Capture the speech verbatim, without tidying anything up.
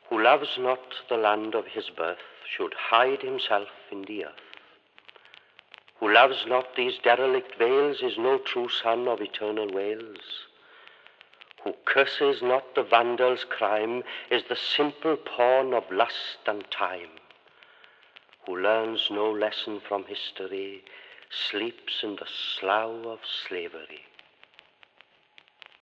Who loves not the land of his birth should hide himself in the earth. Who loves not these derelict vales is no true son of eternal Wales. Who curses not the Vandal's crime is the simple pawn of lust and time. Who learns no lesson from history sleeps in the slough of slavery.